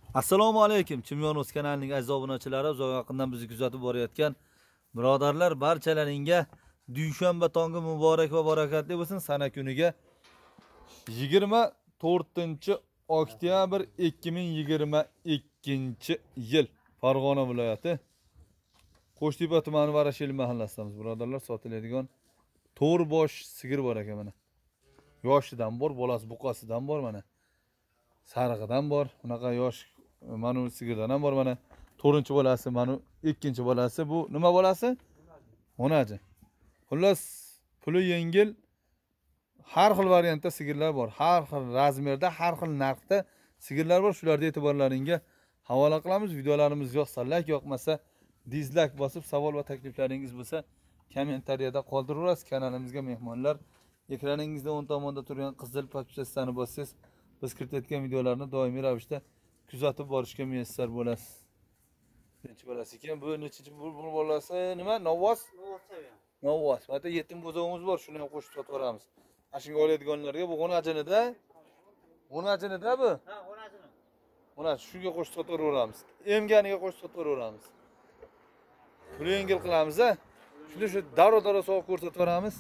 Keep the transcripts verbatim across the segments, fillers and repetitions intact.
Assalomu alaykum. Chimyon o'z kanalining aziz obunachilari, uzoq yaqindan bizni kuzatib borayotgan birodarlar, barchalaringga dushanba tongi muborak va barakatli bo'lsin. Sana kuniga yigirma to'rtinchi oktyabr ikki ming yigirma ikkinchi yil Farg'ona viloyati Qo'shtepa tumani Varashil mahallasidamiz. Birodarlar, sotiladigan to'rbosh sigir bor ekan mana. Yoshidan bor, bolasi buqasidan bor mana. Sarig'idan bor. Bunaqa yosh mana sigirdan ham bor mana. to'rtinchi bolasi, mana ikkinchi bolasi. Bu nima bolasi? Onaji. Xullas, puli yengil, har xil variantda sigirlar bor. Har xil razmerda, har xil narxda sigirlar bor. Shularga e'tiborlaringga havola qilamiz. Videolarimiz yoqsa like, yoqmasa dislike bosib, savol va takliflaringiz bo'lsa kommentariyada qoldirasiz. Kanalimizga mehmonlar, ekraningizda o'ng tomonda turgan qizil podpisani bossangiz, biz kiritayotgan videolarni doimiy ravishda kuzatib borishga muyassar bo'lasiz. Birinchi bolasi ekan, bu nechinchi bu bolasi nima? Novvos? Novvos. Mana yetim bo'zog'imiz bor, shuni ham qo'shib sotib Ashunga oladiganlarga bu g'onajinida. G'onajinida bu? Ha, g'onajini. Mana shunga qo'shib sotaveramiz. Emganiga qo'shib sotaveramiz. Puli yengil qilamiz a. Shuni shu daro-daro so'q ko'rsataveramiz.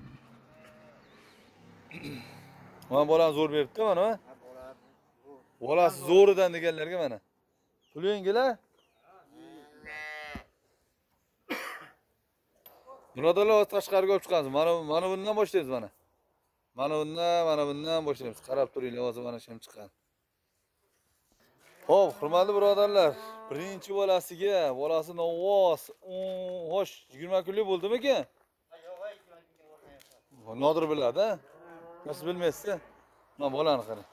Mana bolani zo'r beribdi mana. Bolasi zo'ridan deganlarga mana. Puli yengil a? Birodarlar, tashqariga olib chiqamiz. Mana mana bundan boshlaymiz mana. Mana bundan, mana bundan boshlaymiz. Qarab turinglar, hozir mana shum chiqqan. Xo'p, hurmatli birodarlar, birinchi bolasiga, bolasi Novvos, xo'sh, yigirma kunlik bo'ldimi ekan? Yo'q, Nodir biladi, ha? Nasib bilmaysiz? Mana bolani qarang.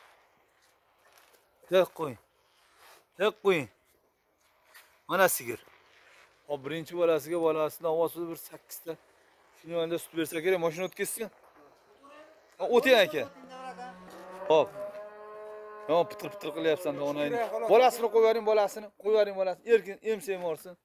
Tek qo'ying. Tek qo'ying. Mana sigir. Hop, birinchi bolasiga, bolasidan Novvos bir sakkiz ta. Shuni yonida sut bersa kerak, mashina o'tkazsin. Ha, o'ting aka. Hop. Yo, pitir-pitir qilyapsan da onayni. Bolasini qo'yib yuboring, bolasini. Qo'yib yuboring bolasini. Erkin emsam borsin.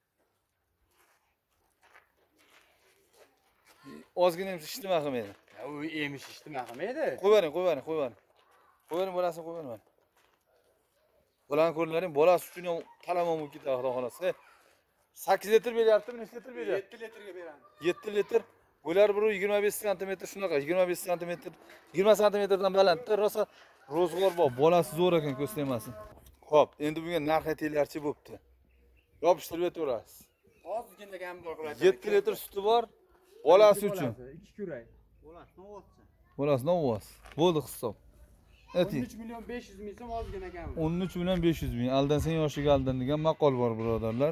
Ozgina emsiz ishtima qilmaydi. Ya, u emish ishtima qilmaydi. Qo'yib yuboring, qo'yib yuboring, qo'yib yuboring. Qo'yib yuboring bolasini, qo'yib yuboring. Bolani ko'rlaring, bolasi uchun ham talamon bo'lib ketadi, xudo xolasa. sakkiz litr beryaptimi? Necha litr beryapti? yetti litrga beramiz. yetti litr. Bular bir yigirma besh santimetr shunaqa, yigirma besh santimetr, yigirma santimetrdan balandda rosa ro'zg'or bor. Bolasi zo'r ekan, ko'z tegmasin. Xo'p, endi bunga narx aytinglarchi bo'pti. Yopishtirib beraverasiz. Ozgina gam bor qiladi. yetti litr suti bor. Bolasi uchun. ikki kurak. Bolasi Novvos. Bolasi Novvos. Bo'ldi hisob. o'n uch million besh yuz ming so'm ozgina gam. o'n uch million besh yuz ming. Aldansang yoshiga aldan degan maqol bor, birodarlar.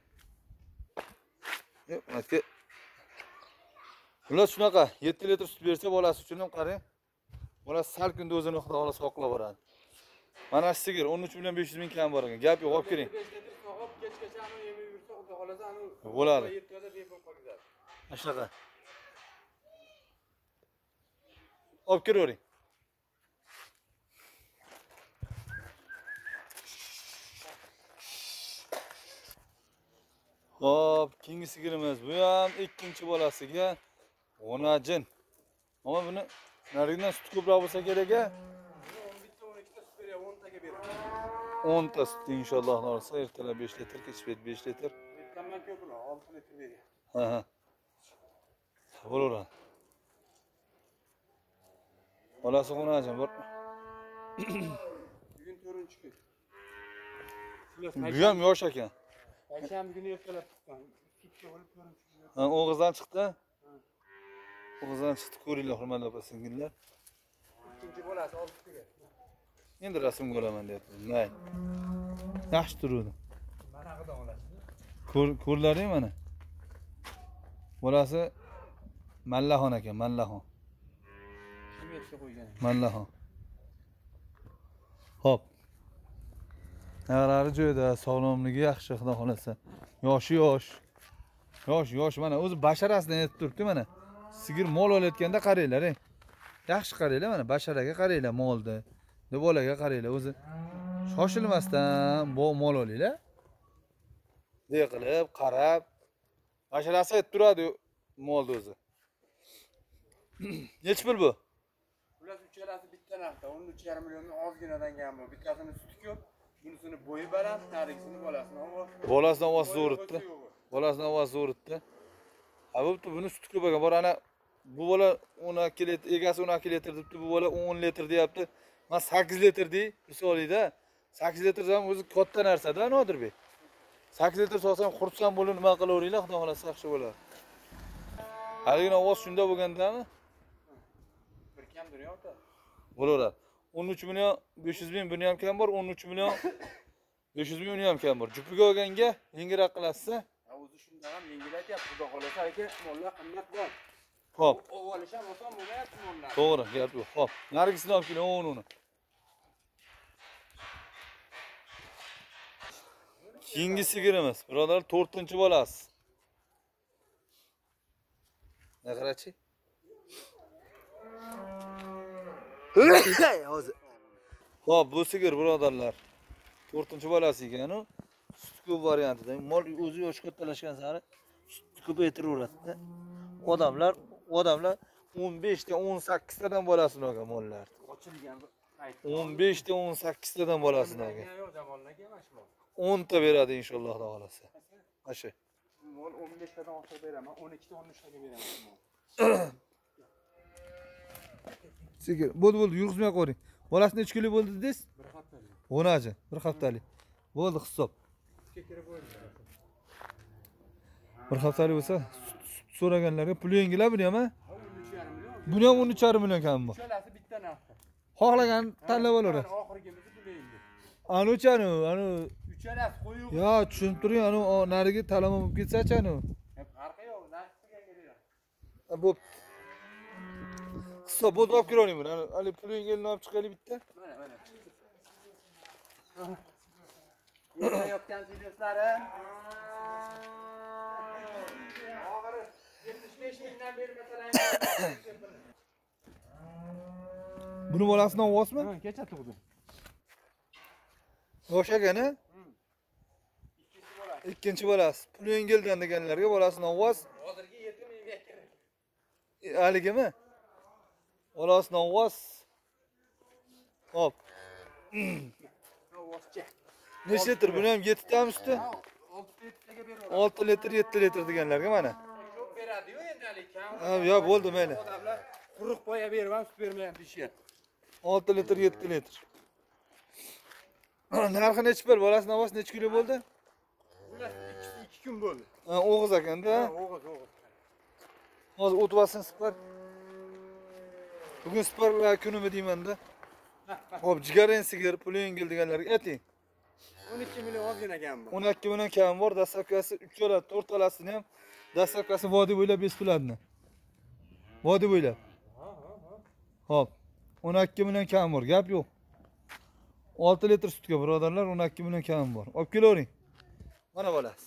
Yo'q, aka. Ular shunaqa yetti litr sut bersa bolasi uchun ham qarang. Bolasi sal kunda o'zini xudo xolasa oqlab boradi. Mana shu sigir o'n uch million besh yuz ming kam bor ekan. Gap yo'q, olib keling. Hop, kechgacha uni yemay yursa, xudo xolasa uni bo'ladi. yetkazib bepul qoladi. Shunaqa. Olib kelavering. Hop, keyingi sigirimiz. Bu ham ikkinchi bolasiga G'onajin. Ama buni narigidan sut ko'proq bo'lsa kerak-a? o'n bitta o'n ikkita sut beradi, o'n taga beradi. o'n ta sut inshaalloh olsa, ertalab besh litr, kechki besh litr. Ertaman ko'proq olti litr beradi. Ha ha. Bo'laveradi. Bolasi G'onajin bor. Bugun to'rtinchi kun. Bu ham yosh ekan. Payshanba kuni ertalab chiqqan. Sutga olib to'rtinchi kun. Ha, o'g'izdan chiqdi. O'g'izdan chiqdi, ko'ringlar hurmatli opa-singillar. Ikkinchi bolasi olti kunga. Endi rasmga olaman deyapti. Nay. Yaxshi turadi. Mana haqida olasiz. Ko'r ko'rlaring mana. Bolasi Mallahon ekan, Mallahon. Kim yetsa qo'ygan? Mallahon. Hop. Narxlari joyida, sog'lomligi yaxshi, xudo xolasa. Yoshi yosh. Yosh, yosh mana o'zi basharasidan aytib turibdi mana. Sigir mol olayotganda qaranglar, ey. Yaxshi qaranglar mana, basharaga qaranglar molni. Deb bolaga qaranglar, o'zi shoshilmasdan bu mol olinglar. Deqilib, qarab, basharasi aytib turadi molni o'zi. Nech pul bu? Ular uchalasi bitta narxda, o'n uch yarim million ozginadan ham bu. Bittasini suti ko'p, Bunisini bo'yi baland, narigisini bolasini ovoz. Bolasini ovozi zo'r o'tdi. Bolasini ovozi zo'r o'tdi. Ha bo'pti, buni sut ko'pagan bor ana bu bola o'n ikki litr, egasi o'n ikki litr debdi, bu bola o'n litr deyapti. Men sakkiz litr dey, misolida sakkiz litr ham o'zi katta narsa-da, Nodirbek. sakkiz litr solsam xursand bo'lib nima qilaveringlar, xudo xolasa yaxshi bo'ladi. Haligina ovoz shunda bo'lgandami? Bir kamdir yo'qda. Bo'laveradi. o'n uch million besh yuz ming buni ham kam bor, o'n uch million besh yuz ming uni ham kam bor. Jupiga olganga yengilroq qilasiz. Ha, o'zi shunda ham yengil aytyapti, xudo xolasa aka, mollar qimmat bor. Xo'p. Ovolish ham oson bo'lmayapti mollar. To'g'ri, gap yo'q. Xo'p, narigisini olib keling, o'n uni. Keyingi sigirimiz, birodar, to'rtinchi bolasi. Ne qarachi? Hozir. Xo'p, bu sigir birodarlar. to'rtinchi bolasi ekan-u. Sut ko'p variantida. Mol o'zi yosh kattalashgan sari sut ko'paytiraveradi. Odamlar, odamlar o'n besh ta o'n sakkiz tadan bolasini olgan mollar. Ochilgan o'n besh ta o'n sakkiz tadan bolasini olgan. yo'q, zamonlarga emas bu. o'n ta beradi inshaalloh taolasi. Asha. Mol o'n besh tadan oshiq beraman, o'n ikki ta o'n uch taga beraman. Sigir, bo'ldi, bo'ldi, yurg'izmay qo'ying. Bolasi necha kunlik bo'ldi dedingiz? Bir haftalik. o'nachi, bir haftalik. Bo'ldi hisob. Bir haftalik bo'lsa, so'raganlarga pul yengilab buni ham, ha? Buni ham o'n uch yarim million kam bor. Uchalasi bitta narxda. Xohlagan tanlab olaveradi. Oxirgimizni pul endi. Anu chanu, anu. Uchalasi qo'yib. Yo, tushunib turing, anu narigi talama bo'lib ketsa-chi anu. Farqi yo'q, narxiga keladi. Bo'p. Hisob bo'ldi, olib kelaveraymi? Ana, hali pul yengilni olib chiqaylik bitta. Mana, mana. Yetayotgansiz do'stlarim. Oxiri yetmish besh mingdan beri masalan. Buni bolasidan ovozmi? Ha, kecha tug'di. Yo'shagan-a? Ikkinchi bolasi. Ikkinchi bolasi. Pul yengildan deganlarga bolasidan ovoz. Hozirgi yetti mingga kerak. Haligimi? Bolasidan ovoz. Hop. Ovozchi. Necha litr? Buni ham yetti tami usti? olti litr beraman. olti litr, yetti litr deganlarga mana. Ko'p beradi-yu endi hali kam. Ha, yo bo'ldi mayli. Odamlar quruq boya berib, sut bermayapti deyishyapti. olti litr, yetti litr. Narxi necha pul? Bolasining ovoz necha kilo bo'ldi? Ular ikki kun bo'ldi. Ha, o'g'iz ekanda. Ha, o'g'iz, o'g'iz. Hozir o'tvasin spar. Bugun sparlar kunimi deyman-da. Xo'p, jigarin sigir, puli yengil deganlarga ayting. o'n ikki million ozgina kam bor. o'n ikki million kam bor, dastlabkasi uch oladi, to'rt olasini ham dastlabkasi vodiy bo'ylab bespiladni. Vodiy bo'ylab. Ha, ha, ha. Xo'p, o'n ikki million kam bor, gap yo'q. olti litr sutga birodarlar, o'n ikki million kam bor. Olib kelavering. Mana bolasi.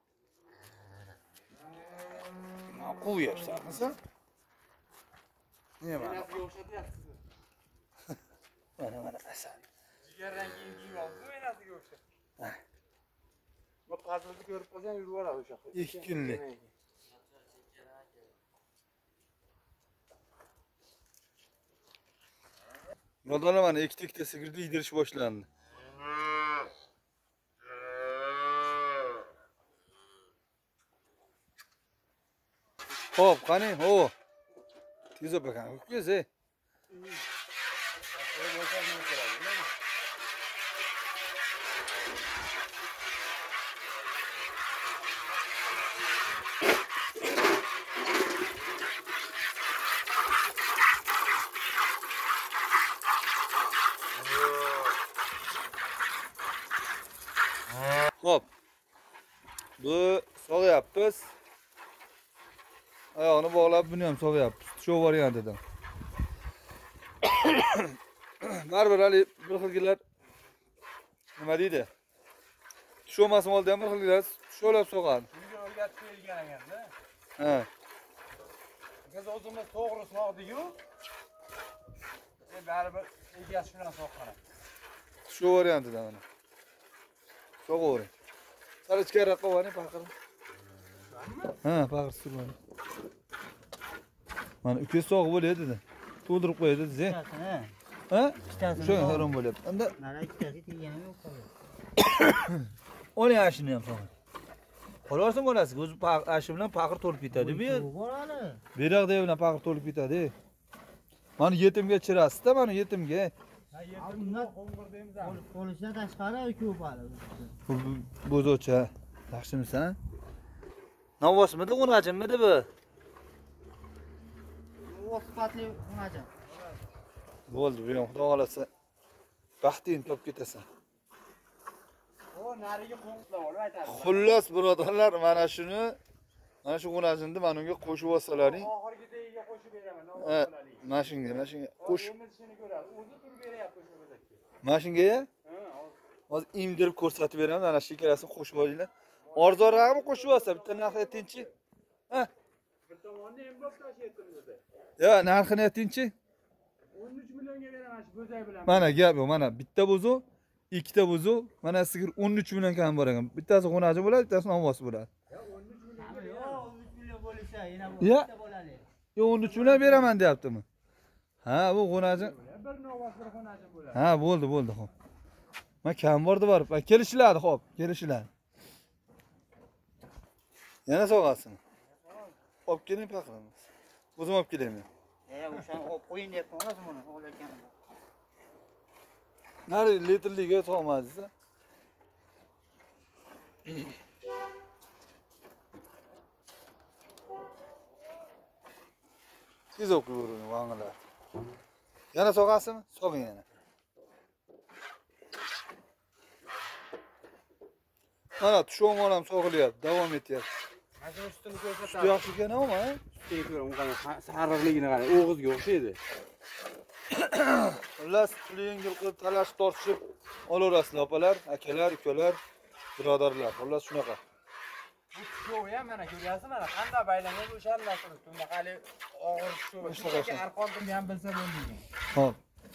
Mana qo'yyapsan, sen. Nima? Menasiga o'xshatyapsiz. Mana mana asal. Jigar rangi kiyib oldi, menasiga o'xshab. Bu qazilni ko'rib qolsang yurib oladi o'sha yoqqa. ikki kunlik. Birodarlar, mana ikkita sigirni yedirish boshlandi. Xo'p, qani, ho. Tez ol bakan, o'kaz, ey. Xo'p. Bu sog'yapmiz. Oyog'ini bog'lab buni ham sog'yapmiz. Shu variantidan. Baribir hali bir xilgilar nima deydi? Tusholmasam oldi ham bir xilgilar tusholab sog'adi. Bunga o'rgatib qo'yilgan ekanda. Ha. Biz o'zimiz to'g'ri sog'dik-yu. E baribir egasi bilan sog'qanadi. Shu variantidan mana. Sog'avering. Sal ichkariroq qo'ying, paqir. Ha, paqir surmang. Mana uka sog' bo'ladi dedi. To'ldirib qo'yadi dedi. Ha? Ha? Ikkitasini. Shu harom bo'lyapti. Endi Mana ikkitasi tegani yo'q. o'n yoshini ham so'ng. Qo'yarsan bolasi, o'zi ashi bilan paqir to'lib ketadi bu yer. Borani. Beroq dev bilan paqir to'lib ketadi. Mana yetimga chirasizda, mana yetimga. Ha, yetimni qo'ng'ir deymiz ha. Qo'lishdan tashqari ko'p hali. Bu bo'zocha. Yaxshimisan? Novvosmidi, o'najimidi bu? U sifatli unaja. Bo'ldi, bu ham xudo xolasa baxtingni topib ketasan. O, nariga qo'ng'irlab olib aytadi. Xullas birodarlar, mana shuni, mana shu o'najimni mana unga qo'shib olsalaring. Oxirgidagiga qo'shib beraman. Ha, mana shunga, mana shunga qo'sh. Endi shuni ko'radi. O'zi turib beryapti shu bo'zakka. Mana shunga-ya? Ha, hozir imdirib ko'rsatib beraman, mana shu ikkalasini qo'shib olinglar. Arzonrog'imi qo'shib olsa, bitta narxi aytingchi. Ha? bir tomonni ham bo'lib tashyapti o'zi. Yo, narxini aytingchi. o'n uch millionga beraman shu bo'zak bilan. Mana gap yo'q, mana bitta buzu, ikkita buzu, mana sigir o'n uch million kam bor ekan. Bittasi xonaji bo'ladi, bittasi novvosi bo'ladi. Ya o'n uch millionga Yo'q, beraman. o'n uch million bo'lsa, yana Ya. bitta bo'ladi. Yo, o'n uch million beraman deyaptimi? Ha, bu xonaji. Bir novvos bir xonachi bo'ladi. Ha, bo'ldi, bo'ldi, xo'p. Men kam bordi borib, kelishiladi, xo'p, kelishiladi. Yana sog'asin. Olib keling paqiramiz. O'zim olib kelaymi? Ya, o'shani olib qo'ying deyapman, o'zim uni o'ylayotganim. Nari litrliga sog'madingiz? Siz o'qiyvering, vanglar. Yana sog'asizmi? Sog'ing yana. Mana tushum ham sog'ilyapti, davom etyapti. Mana shu ustini Sut ko'rsatadi. yaxshi ekan-ku, ha? Ustiga ko'ring, qani sariqligini qani, o'g'izga o'xshaydi. Xullas, pul yengil qilib talash tortishib olaverasizlar, opalar, akalar, ukalar, birodarlar. Xullas shunaqa. Bu tushovi ham mana ko'ryapsiz mana qanday baylangan o'shanlasini. Bunaqali hali og'ir tushovi. Shunga arqonni ham bilsa bo'ldi. Xo'p.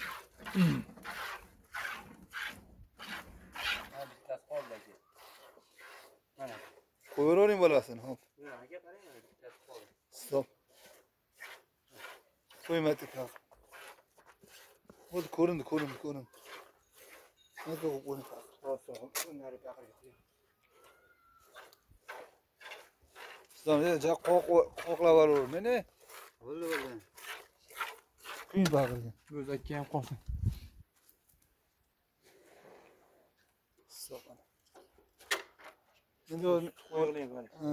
Ha, bittasi qoldi aka. Mana. Qo'yavering bolasini, xo'p. Mana aka qarang mana bittasi qoldi. Stop. Qo'ymadi qaq. Bo'ldi, ko'rindi, ko'rindi, ko'rindi. Nima qilib qo'ying qaq. Rosa, nari baqirga. Sizlarni ja qoq qoqlab olaver meni. Bo'ldi, bo'ldi. Kuy baqirga. Bo'zakka ham qolsin. Stop. Endi Qo'ying mana. ha.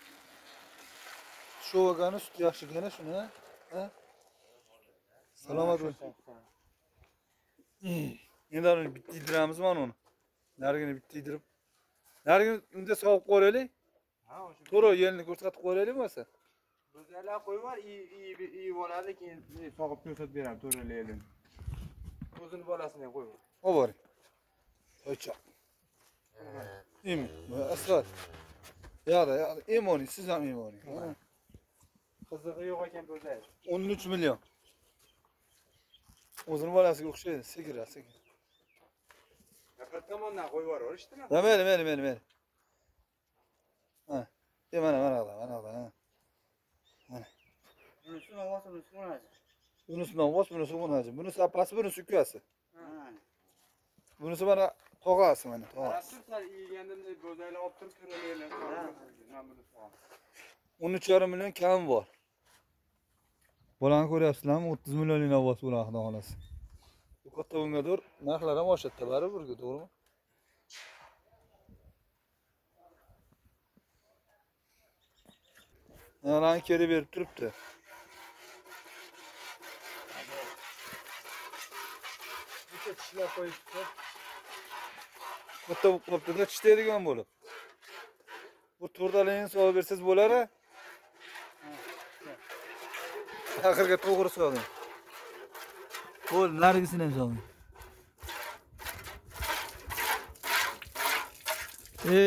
Shu vagani sut yaxshi ekan shuni, ha? Salomat bo'ling. Endi uni bitta yediramizmi mana uni? Narigini bitta yedirib. Narigini unda sog'ib qo'yaylik. Ha, o'sha. To'g'ri, yelni ko'rsatib qo'yaylik bo'lsa. Bo'zaklar qo'yib yubor, iyib iyib oladi, keyin sog'ib ko'rsatib beradi to'ralaydi. O'zini bolasini ham qo'yib. Olib boring. To'ycha. Imi, asfalt. Yo'q, yo'q, emoni, siz ham emoni. Qizig'i yo'q ekan bo'zak. o'n uch million. O'zini bolasiga o'xshaydi, sigir, sigir. Bir tomondan qo'yib yuboraverishdimi? Ha, mayli, mayli, mayli, mayli. Ha. E mana, mana, mana, mana. Bunisi novvosi, bunisi unaja. Bunisi novvos, bunisi o'naji. Bunisi apasi, bunisi ukasi. Ha. Bunisi mana tog'asi mana, tog'asi. Rassullar yegandimda bo'zaklar olib turib to'ralaylar. o'n uch yarim million kam bor. Bolani ko'ryapsizlarmi? o'ttiz millionlik novvos bo'ladi, xudo xolasi. Bu katta bungadir narxlar ham oshadi, baribir, to'g'rimi? Narxni keri berib turibdi. Bitta tishlab qo'yibdi. Katta bo'lib qolibdi-da, tishlaydigan bo'lib. Bu to'rtaligini solib bersangiz bo'lar-a? Oxirga to'g'ri soling. Bo'l, narigisini ham soling. E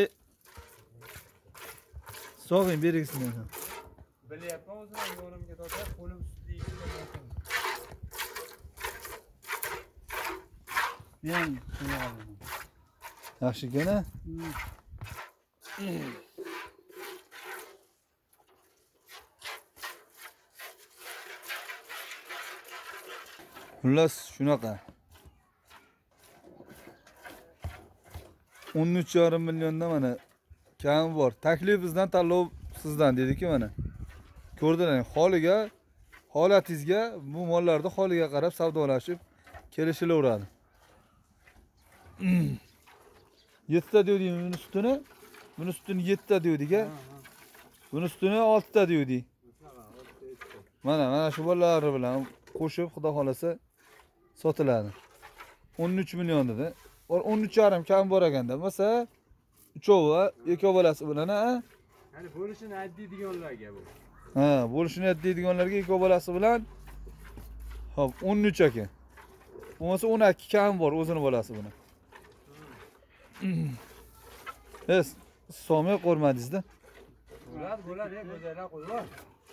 Sog'ing, berigisini ham. Bilyapman o'zim yo'limga tortib, qo'lim ustida yig'ib Men Yaxshi ekan-a? Xullas shunaqa. o'n uch yarim millionda mana kam bor. Taklif bizdan, tanlov sizdan dedik-ku mana. Ko'rdilaring, holiga, holatingizga bu mollarni holiga qarab savdolashib kelishilaveradi. yetti ta dedik buni sutini. Buni sutini yetti ta dedik. Buni sutini olti ta dedik. Mana mana shu bolalari bilan qo'shib xudo xolasa sotiladi. o'n uch million dedi. o'n uch yarim kam bor ekanda. Bo'lsa uchovi, ikki bolasi bilan a? Hani bo'lishini aytadiganlarga bu. Ha, bo'lishini aytadiganlarga ikki bolasi bilan hop o'n uch aka. Bo'lmasa o'n ikki kam bor o'zini bolasi bilan. Es, so'may qo'rmadingiz-da. Bo'ladi, bo'ladi, go'zallar qo'ylar.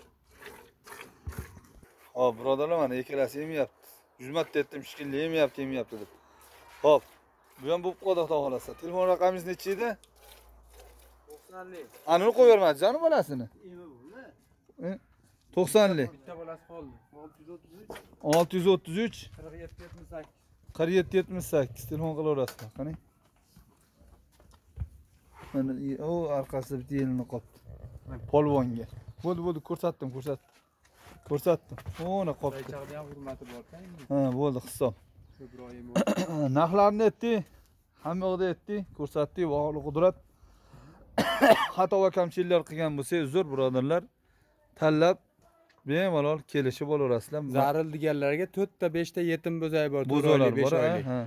Hop, birodarlar mana ikkalasi yemayapti. yuz marta aytdim, shikilli yemayapti, yemayapti deb. Hop, bu ham bo'lib qoldi xudo xolasa. Telefon raqamingiz nechi edi? to'qsonlik. Anini qo'yib bermadingiz, ani bolasini? to'qsonlik. Bitta bolasi qoldi. olti yuz o'ttiz uch qirq yetti yetmish sakkiz. qirq yetti yetmish sakkiz telefon qilaverasizlar. Qani? Mana o orqasida bitta yelini qopdi. Polvonga. Bo'ldi, bo'ldi, ko'rsatdim, ko'rsatdim. Ko'rsatdim. O'na qopdi. Baychaqda ham hurmati bor-ku. Ha, bo'ldi, hisob. Ibrohim. Narxlarni aytdik, hamma yoqda aytdik, ko'rsatdik, vohli qudrat. Xato va kamchiliklar qilgan bo'lsangiz uzr, birodarlar. Tanlab bemalol kelishib olaverasizlar. Zaril deganlarga to'rt ta, besh ta yetim bo'zay bor. Bo'zolar bor, ha.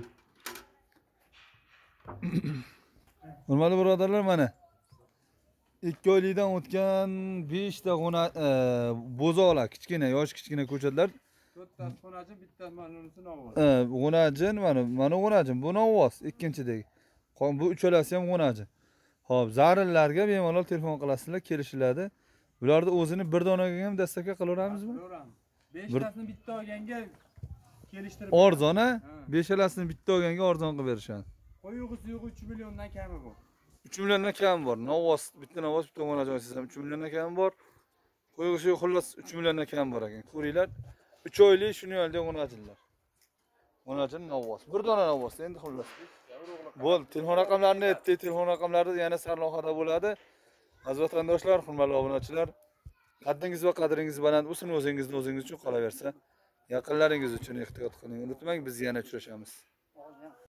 Hurmatli birodarlar, mana ikki oylikdan o'tgan besh ta bo'zoqlar, kichkina, yosh kichkina ko'chatlar. to'rttasi xonachi, bittasi mana unisi novoz. Ha, g'unajin, mana, mana g'unajin, bu novoz, ikkinchidagi. Bu uchalasi ham g'unajin. Xo'p, zarillarga bemalol telefon qilasizlar, kelishiladi. Bularni o'zini bir donaga ham dastaka qilaveramizmi? Qilaveramiz. besh tasini bitta olganga kelishtirib. Arzon, ha? beshalasini bitta olganga arzon qilib berishadi. Qo'yug'i suyug'i uch milliondan kami bor. uch milliondan kam bor. Novoz, bitta novoz, bitta g'unajin sizam uch milliondan kam bor. Qo'yug'i suyug'i xullas uch milliondan kam bor ekan. Ko'ringlar. uch oylik shuni yo'lda g'unajinlar. G'unajin novoz. Bir dona novoz endi xullas. Bo'ldi, telefon raqamlarini aytdik, telefon raqamlari yana sarlavhada bo'ladi. Aziz vatandoshlar, hurmatli obunachilar, qaddingiz va qadringiz baland bo'lsin, o'zingizni o'zingiz uchun qolaversa, yaqinlaringiz uchun ehtiyot qiling. Unutmang, biz yana uchrashamiz.